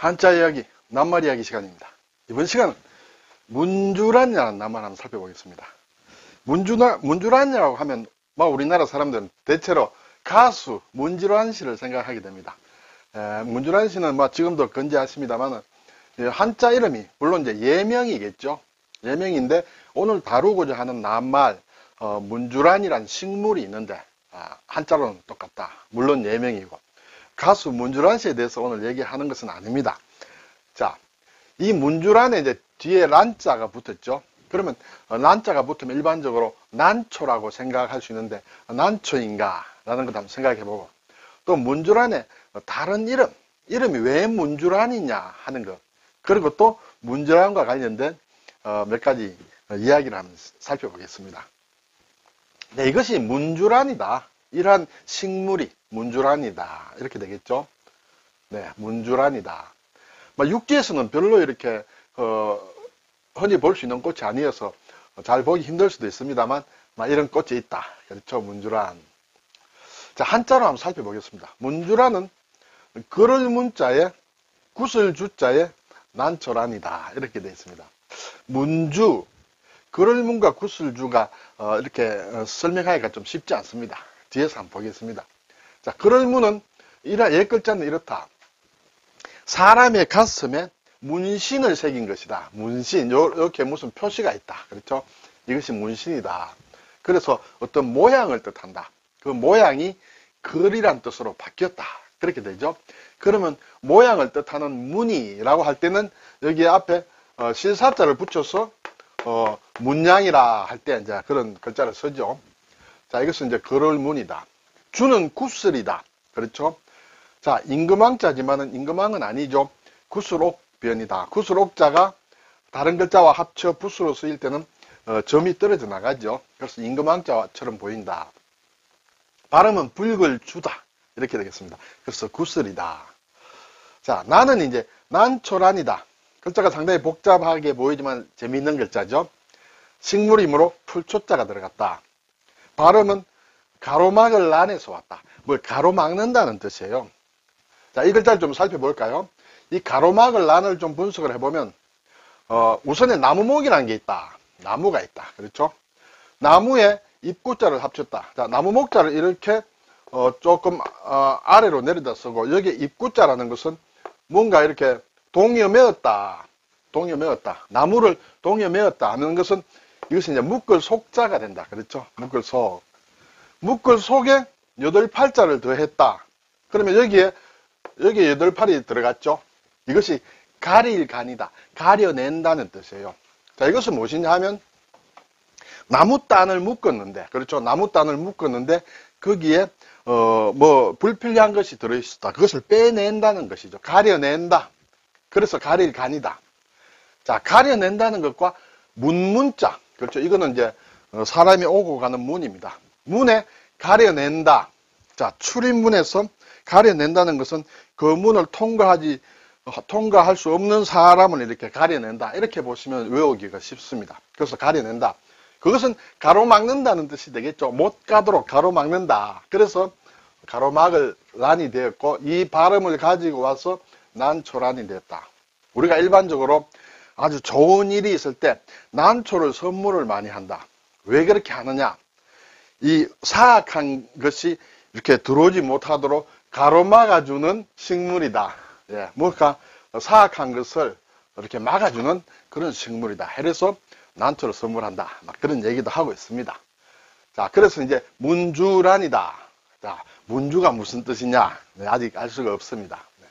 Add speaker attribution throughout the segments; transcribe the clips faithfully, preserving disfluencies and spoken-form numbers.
Speaker 1: 한자 이야기, 낱말 이야기 시간입니다. 이번 시간은 문주란이라는 낱말 한번 살펴보겠습니다. 문주나, 문주란이라고 하면 뭐 우리나라 사람들은 대체로 가수 문주란 씨를 생각하게 됩니다. 에, 문주란 씨는 뭐 지금도 건재하십니다만 한자 이름이 물론 이제 예명이겠죠. 예명인데 오늘 다루고자 하는 낱말 어, 문주란이란 식물이 있는데 아, 한자로는 똑같다. 물론 예명이고 가수 문주란 씨에 대해서 오늘 얘기하는 것은 아닙니다. 자, 이 문주란에 이제 뒤에 란자가 붙었죠. 그러면 어, 란자가 붙으면 일반적으로 난초라고 생각할 수 있는데 어, 난초인가 라는 것 한번 생각해보고 또 문주란에 어, 다른 이름, 이름이 왜 문주란이냐 하는 것, 그리고 또 문주란과 관련된 어, 몇 가지 어, 이야기를 한번 살펴보겠습니다. 네, 이것이 문주란이다. 이러한 식물이 문주란이다. 이렇게 되겠죠. 네, 문주란이다. 뭐 육지에서는 별로 이렇게 어, 흔히 볼 수 있는 꽃이 아니어서 잘 보기 힘들 수도 있습니다만 막 이런 꽃이 있다. 그렇죠, 문주란. 자, 한자로 한번 살펴보겠습니다. 문주란은 걸을 문자에 굿을 주자에 난초란이다. 이렇게 되어 있습니다. 문주, 걸을 문과 굿을 주가 어, 이렇게 어, 설명하기가 좀 쉽지 않습니다. 뒤에서 한번 보겠습니다. 자, 걸을 문은 이라 옛 글자는 이렇다. 사람의 가슴에 문신을 새긴 것이다. 문신, 요, 이렇게 무슨 표시가 있다. 그렇죠? 이것이 문신이다. 그래서 어떤 모양을 뜻한다. 그 모양이 걸이란 뜻으로 바뀌었다. 그렇게 되죠. 그러면 모양을 뜻하는 문이라고 할 때는 여기 앞에 어, 실사자를 붙여서 어, 문양이라 할 때 이제 그런 글자를 쓰죠. 자, 이것은 이제 걸을 문이다. 주는 구슬이다. 그렇죠? 자, 임금왕자지만은 임금왕은 아니죠. 구슬옥변이다. 구슬옥자가 다른 글자와 합쳐 붓으로 쓰일 때는 어, 점이 떨어져 나가죠. 그래서 임금왕자처럼 보인다. 발음은 붉을 주다. 이렇게 되겠습니다. 그래서 구슬이다. 자, 나는 이제 난초란이다. 글자가 상당히 복잡하게 보이지만 재미있는 글자죠. 식물이므로 풀초자가 들어갔다. 발음은 가로막을 난에서 왔다. 뭘 가로막는다는 뜻이에요. 자, 이 글자를 좀 살펴볼까요? 이 가로막을 난을 좀 분석을 해보면 어, 우선에 나무목이라는 게 있다. 나무가 있다. 그렇죠? 나무에 입구자를 합쳤다. 자, 나무목자를 이렇게 어, 조금 어, 아래로 내려다 쓰고 여기 입구자라는 것은 뭔가 이렇게 동여 메었다. 동여 메었다. 나무를 동여 메었다 하는 것은 이것이 이제 묶을 속자가 된다. 그렇죠? 묶을 속. 묶을 속에 여덟 팔자를 더했다. 그러면 여기에 여기에 여덟 팔이 들어갔죠. 이것이 가릴 간이다. 가려낸다는 뜻이에요. 자, 이것은 무엇이냐 하면 나무단을 묶었는데, 그렇죠? 나무단을 묶었는데 거기에 어, 뭐 불필요한 것이 들어있었다. 그것을 빼낸다는 것이죠. 가려낸다. 그래서 가릴 간이다. 자, 가려낸다는 것과 문문자, 그렇죠? 이거는 이제 사람이 오고 가는 문입니다. 문에 가려낸다. 자, 출입문에서 가려낸다는 것은 그 문을 통과하지 통과할 수 없는 사람을 이렇게 가려낸다. 이렇게 보시면 외우기가 쉽습니다. 그래서 가려낸다. 그것은 가로막는다는 뜻이 되겠죠. 못 가도록 가로막는다. 그래서 가로막을 난이 되었고 이 발음을 가지고 와서 난초란이 됐다. 우리가 일반적으로 아주 좋은 일이 있을 때 난초를 선물을 많이 한다. 왜 그렇게 하느냐? 이 사악한 것이 이렇게 들어오지 못하도록 가로막아주는 식물이다. 예, 뭔가 사악한 것을 이렇게 막아주는 그런 식물이다. 그래서 난초를 선물한다. 막 그런 얘기도 하고 있습니다. 자, 그래서 이제 문주란이다. 자, 문주가 무슨 뜻이냐? 네, 아직 알 수가 없습니다. 네.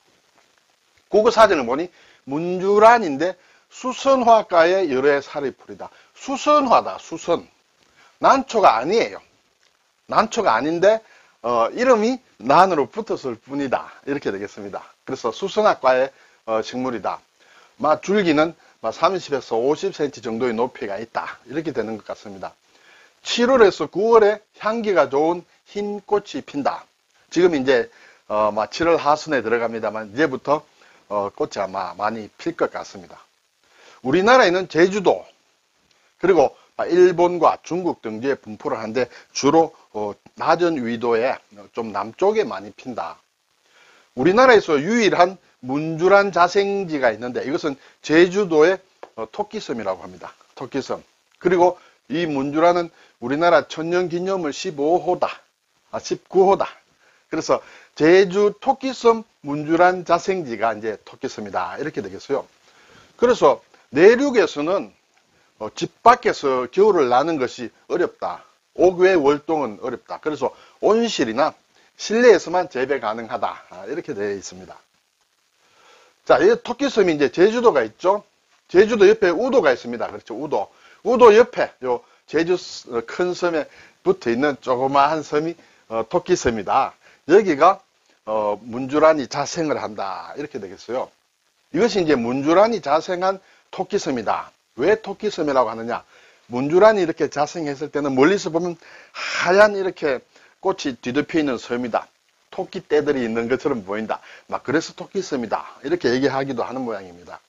Speaker 1: 국어사전을 보니 문주란인데 수선화과의 여러 살의 풀이다. 수선화다. 수선. 난초가 아니에요. 난초가 아닌데 어, 이름이 난으로 붙었을 뿐이다. 이렇게 되겠습니다. 그래서 수선화과의 어, 식물이다. 막 줄기는 막 삼십에서 오십 센티미터 정도의 높이가 있다. 이렇게 되는 것 같습니다. 칠월에서 구월에 향기가 좋은 흰 꽃이 핀다. 지금 이제 어, 막 칠월 하순에 들어갑니다만 이제부터 어, 꽃이 아마 많이 필 것 같습니다. 우리나라에는 제주도 그리고 일본과 중국 등지에 분포를 하는데 주로 어, 낮은 위도에 좀 남쪽에 많이 핀다. 우리나라에서 유일한 문주란 자생지가 있는데 이것은 제주도의 어, 토끼섬이라고 합니다. 토끼섬. 그리고 이 문주란은 우리나라 천년기념물 십오 호다. 아, 십구 호다. 그래서 제주 토끼섬 문주란 자생지가 이제 토끼섬이다. 이렇게 되겠어요. 그래서 내륙에서는 어, 집 밖에서 겨울을 나는 것이 어렵다. 옥외 월동은 어렵다. 그래서 온실이나 실내에서만 재배 가능하다. 아, 이렇게 되어 있습니다. 자, 이 토끼섬이 이제 제주도가 있죠. 제주도 옆에 우도가 있습니다. 그렇죠. 우도. 우도 옆에 요 제주 큰 섬에 붙어 있는 조그마한 섬이 어, 토끼섬이다. 여기가 어, 문주란이 자생을 한다. 이렇게 되겠어요. 이것이 이제 문주란이 자생한 토끼섬이다. 왜 토끼섬이라고 하느냐? 문주란이 이렇게 자생했을 때는 멀리서 보면 하얀 이렇게 꽃이 뒤덮여 있는 섬이다. 토끼떼들이 있는 것처럼 보인다. 막 그래서 토끼섬이다. 이렇게 얘기하기도 하는 모양입니다.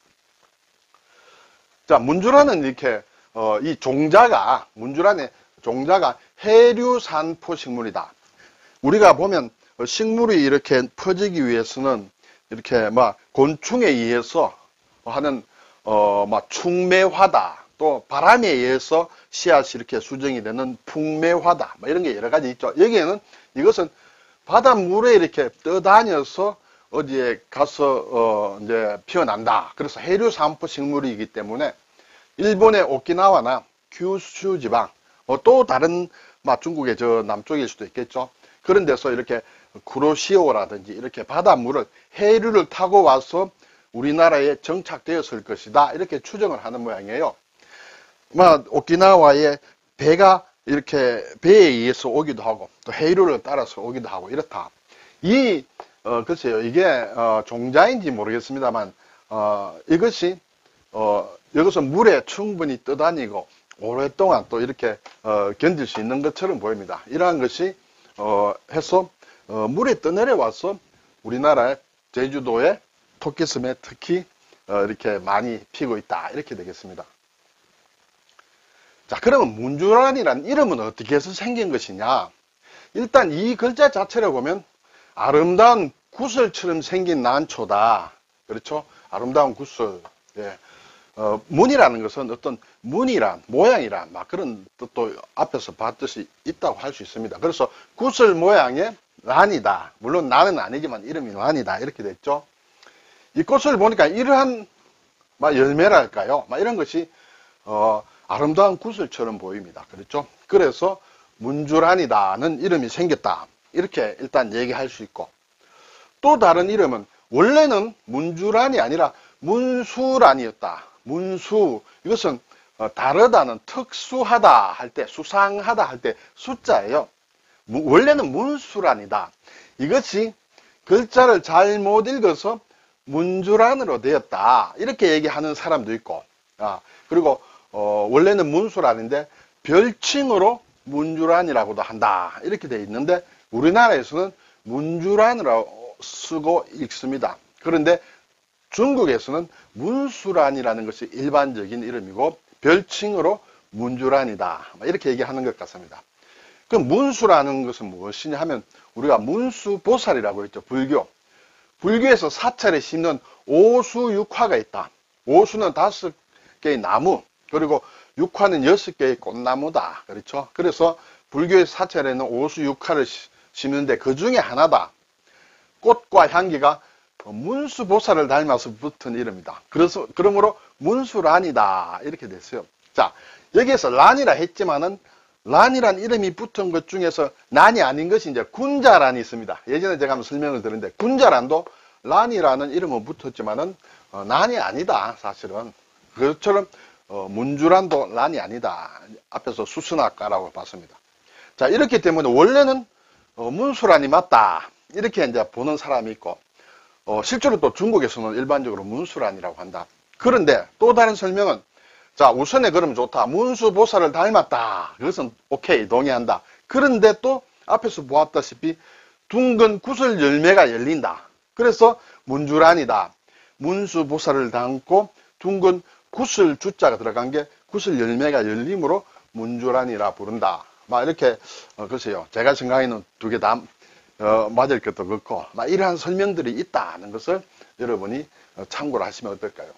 Speaker 1: 자, 문주란은 이렇게 어, 이 종자가 문주란의 종자가 해류산포 식물이다. 우리가 보면 식물이 이렇게 퍼지기 위해서는 이렇게 막 곤충에 의해서 하는 어, 막 충매화다. 또 바람에 의해서 씨앗이 이렇게 수정이 되는 풍매화다. 뭐 이런 게 여러 가지 있죠. 여기에는 이것은 바닷물에 이렇게 떠다녀서 어디에 가서 어, 이제 피어난다. 그래서 해류산포 식물이기 때문에 일본의 오키나와나 큐슈 지방, 어, 또 다른 막 중국의 저 남쪽일 수도 있겠죠. 그런 데서 이렇게 구로시오라든지 이렇게 바닷물을 해류를 타고 와서 우리나라에 정착되었을 것이다. 이렇게 추정을 하는 모양이에요. 막 오키나와의 배가 이렇게 배에 의해서 오기도 하고 또 해류를 따라서 오기도 하고 이렇다. 이 어, 글쎄요, 이게 어, 종자인지 모르겠습니다만 어, 이것이 어, 여기서 물에 충분히 떠다니고 오랫동안 또 이렇게 어, 견딜 수 있는 것처럼 보입니다. 이러한 것이 어, 해서 어, 물에 떠내려 와서 우리나라의 제주도의 토끼섬에 특히 어, 이렇게 많이 피고 있다. 이렇게 되겠습니다. 자, 그러면 문주란이란 이름은 어떻게 해서 생긴 것이냐? 일단 이 글자 자체를 보면 아름다운 구슬처럼 생긴 난초다. 그렇죠? 아름다운 구슬. 예. 어, 문이라는 것은 어떤 문이란, 모양이란, 막 그런 뜻도 앞에서 봤듯이 있다고 할 수 있습니다. 그래서 구슬 모양의 란이다. 물론 나는 아니지만 이름이 란이다. 이렇게 됐죠. 이 꽃을 보니까 이러한 막 열매랄까요? 막 이런 것이 어, 아름다운 구슬처럼 보입니다. 그렇죠? 그래서 문주란이다는 이름이 생겼다. 이렇게 일단 얘기할 수 있고, 또 다른 이름은 원래는 문주란이 아니라 문수란이었다. 문수, 이것은 다르다는 특수하다 할 때, 수상하다 할 때 숫자예요. 원래는 문수란이다. 이것이 글자를 잘못 읽어서 문주란으로 되었다. 이렇게 얘기하는 사람도 있고, 아, 그리고 어, 원래는 문수란인데 별칭으로 문주란이라고도 한다. 이렇게 되어 있는데 우리나라에서는 문주란으로 쓰고 읽습니다. 그런데 중국에서는 문수란이라는 것이 일반적인 이름이고 별칭으로 문주란이다. 이렇게 얘기하는 것 같습니다. 그럼 문수라는 것은 무엇이냐 하면 우리가 문수보살이라고 했죠. 불교. 불교에서 사찰에 심는 오수육화가 있다. 오수는 다섯 개의 나무, 그리고 육화는 여섯 개의 꽃나무다. 그렇죠? 그래서 불교의 사찰에는 오수육화를 심는데 그 중에 하나다. 꽃과 향기가 문수보살을 닮아서 붙은 이름이다. 그래서, 그러므로 문수란이다. 이렇게 됐어요. 자, 여기에서 란이라 했지만은 란이란 이름이 붙은 것 중에서 란이 아닌 것이 이제 군자란이 있습니다. 예전에 제가 한번 설명을 드렸는데 군자란도 란이라는 이름은 붙었지만은 어, 란이 아니다. 사실은. 그것처럼 어, 문주란도 란이 아니다. 앞에서 수선학과라고 봤습니다. 자, 이렇기 때문에 원래는 어, 문수란이 맞다. 이렇게 이제 보는 사람이 있고, 어, 실제로 또 중국에서는 일반적으로 문수란이라고 한다. 그런데 또 다른 설명은, 자, 우선에 그러면 좋다. 문수보살을 닮았다. 그것은 오케이, 동의한다. 그런데 또 앞에서 보았다시피 둥근 구슬 열매가 열린다. 그래서 문주란이다. 문수보살을 닮고 둥근 구슬 주자가 들어간 게 구슬 열매가 열림으로 문주란이라 부른다. 막 이렇게 어, 글쎄요. 제가 생각에는 두 개 다 어, 맞을 것도 그렇고 막 이러한 설명들이 있다는 것을 여러분이 참고를 하시면 어떨까요?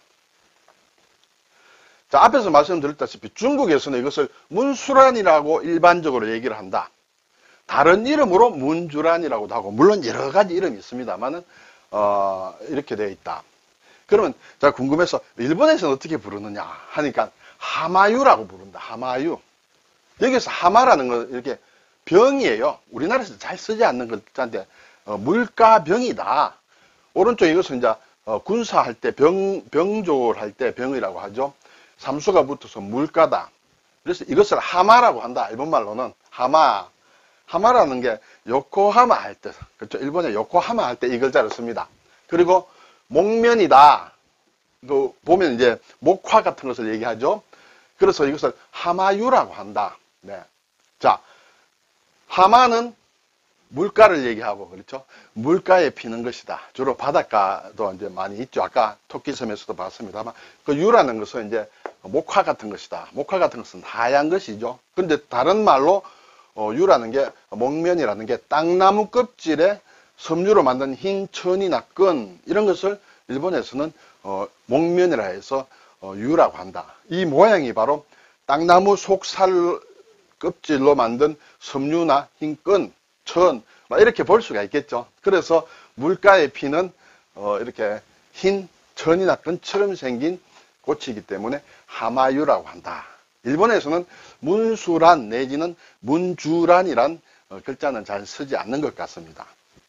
Speaker 1: 자, 앞에서 말씀드렸다시피 중국에서는 이것을 문수란이라고 일반적으로 얘기를 한다. 다른 이름으로 문주란이라고도 하고, 물론 여러 가지 이름이 있습니다만은, 어, 이렇게 되어 있다. 그러면, 자, 궁금해서, 일본에서는 어떻게 부르느냐 하니까, 하마유라고 부른다. 하마유. 여기서 하마라는 건 이렇게 병이에요. 우리나라에서 잘 쓰지 않는 글자인데, 어, 물가병이다. 오른쪽 이것은 이제, 어, 군사할 때, 병, 병조할 때 병이라고 하죠. 삼수가 붙어서 물가다. 그래서 이것을 하마라고 한다. 일본말로는 하마. 하마라는 게 요코하마 할 때, 그렇죠? 일본의 요코하마 할 때 이 글자를 씁니다. 그리고 목면이다. 그 보면 이제 목화 같은 것을 얘기하죠. 그래서 이것을 하마유라고 한다. 네. 자, 하마는 물가를 얘기하고, 그렇죠? 물가에 피는 것이다. 주로 바닷가도 이제 많이 있죠. 아까 토끼섬에서도 봤습니다만, 그 유라는 것은 이제 목화 같은 것이다. 목화 같은 것은 하얀 것이죠. 그런데 다른 말로 어, 유라는 게, 목면이라는 게 땅나무 껍질에 섬유로 만든 흰 천이나 끈, 이런 것을 일본에서는 어, 목면이라 해서 어, 유라고 한다. 이 모양이 바로 땅나무 속살 껍질로 만든 섬유나 흰 끈, 천, 이렇게 볼 수가 있겠죠. 그래서 물가에 피는 어, 이렇게 흰 천이나 끈처럼 생긴 꽃이기 때문에 하마유라고 한다. 일본에서는 문수란 내지는 문주란이란 어, 글자는 잘 쓰지 않는 것 같습니다.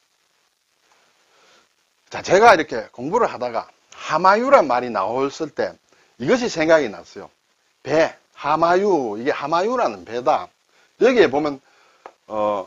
Speaker 1: 자, 제가 이렇게 공부를 하다가 하마유란 말이 나왔을 때 이것이 생각이 났어요. 배, 하마유, 이게 하마유라는 배다. 여기에 보면 어,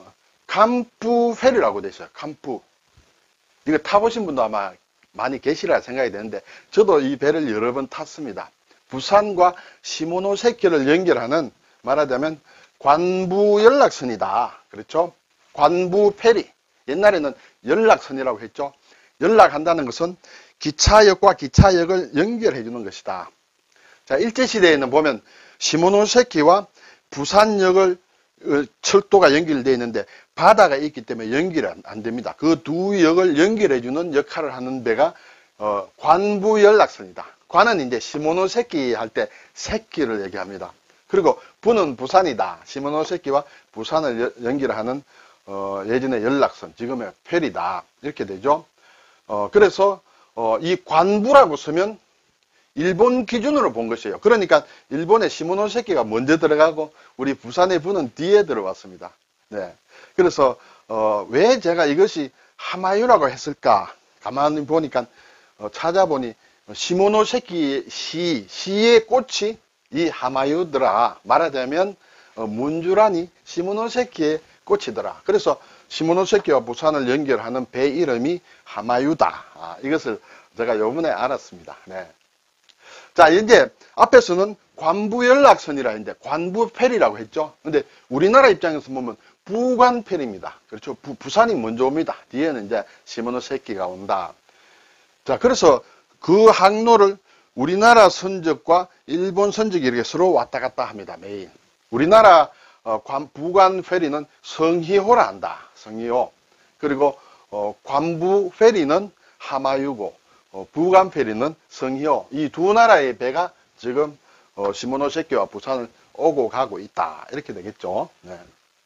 Speaker 1: 캄푸페리라고 되어 있어요. 캄푸. 이거 타보신 분도 아마 많이 계시리라 생각이 되는데, 저도 이 배를 여러 번 탔습니다. 부산과 시모노세키를 연결하는, 말하자면 관부 연락선이다. 그렇죠? 관부 페리. 옛날에는 연락선이라고 했죠. 연락한다는 것은 기차역과 기차역을 연결해 주는 것이다. 자, 일제시대에는 보면 시모노세키와 부산역을 철도가 연결되어 있는데 바다가 있기 때문에 연결이 안 됩니다. 그 두 역을 연결해 주는 역할을 하는 배가 어, 관부 연락선이다. 관은 이제 시모노세키 할 때 세키를 얘기합니다. 그리고 부는 부산이다. 시모노세키와 부산을 연결하는 어, 예전의 연락선, 지금의 페리다. 이렇게 되죠. 어, 그래서 어, 이 관부라고 쓰면 일본 기준으로 본 것이에요. 그러니까 일본의 시모노세키가 먼저 들어가고 우리 부산의 부는 뒤에 들어왔습니다. 네. 그래서 어, 왜 제가 이것이 하마유라고 했을까? 가만히 보니까 어, 찾아보니 시모노세키 시, 시의 꽃이 이 하마유더라. 말하자면 어, 문주란이 시모노세키의 꽃이더라. 그래서 시모노세키와 부산을 연결하는 배 이름이 하마유다. 아, 이것을 제가 요번에 알았습니다. 네. 자, 이제 앞에서는 관부연락선이라 했는데 관부페리라고 했죠. 근데 우리나라 입장에서 보면 부관페리입니다. 그렇죠. 부, 부산이 먼저 옵니다. 뒤에는 이제 시모노세키가 온다. 자, 그래서 그 항로를 우리나라 선적과 일본 선적이 이렇게 서로 왔다 갔다 합니다. 매일. 우리나라 어, 관, 부관페리는 성희호라 한다. 성희호. 그리고 어, 관부페리는 하마유고 어, 부관페리는 성희호. 이 두 나라의 배가 지금 어, 시모노세키와 부산을 오고 가고 있다. 이렇게 되겠죠. 네.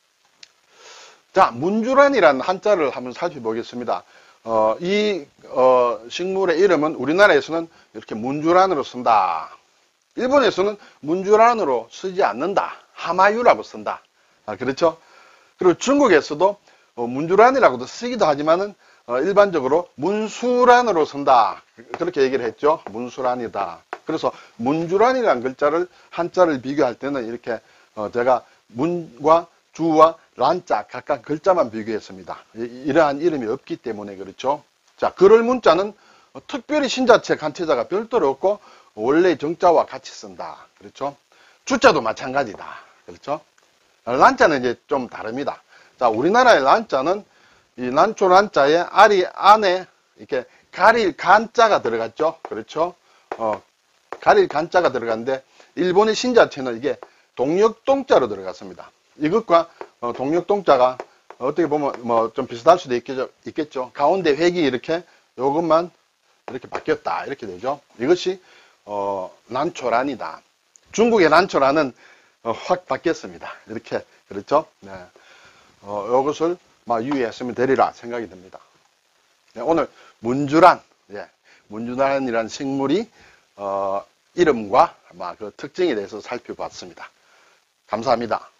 Speaker 1: 자, 문주란이라는 한자를 한번 살펴보겠습니다. 어, 이 어, 식물의 이름은 우리나라에서는 이렇게 문주란으로 쓴다. 일본에서는 문주란으로 쓰지 않는다. 하마유라고 쓴다. 아, 그렇죠? 그리고 중국에서도 어, 문주란이라고도 쓰기도 하지만은 어, 일반적으로 문수란으로 쓴다. 그렇게 얘기를 했죠. 문수란이다. 그래서 문주란이라는 글자를 한자를 비교할 때는 이렇게 어, 제가 문과 주와 란자 각각 글자만 비교했습니다. 이러한 이름이 없기 때문에 그렇죠. 자, 그럴 문자는 특별히 신자체 간체자가 별도로 없고 원래 정자와 같이 쓴다. 그렇죠. 주자도 마찬가지다. 그렇죠. 란자는 이제 좀 다릅니다. 자, 우리나라의 란자는 이 난초 란자에 알이 안에 이렇게 가릴 간자가 들어갔죠. 그렇죠. 어, 가릴 간자가 들어갔는데 일본의 신자체는 이게 동력동자로 들어갔습니다. 이것과 어, 동력동자가 어떻게 보면 뭐 좀 비슷할 수도 있겠죠. 있겠죠. 가운데 획이 이렇게 요것만 이렇게 바뀌었다. 이렇게 되죠. 이것이, 어, 난초란이다. 중국의 난초란은 어, 확 바뀌었습니다. 이렇게, 그렇죠? 네. 어, 이것을 막 유의했으면 되리라 생각이 듭니다. 네, 오늘 문주란, 예, 문주란이라는 식물이, 어, 이름과 막 그 특징에 대해서 살펴봤습니다. 감사합니다.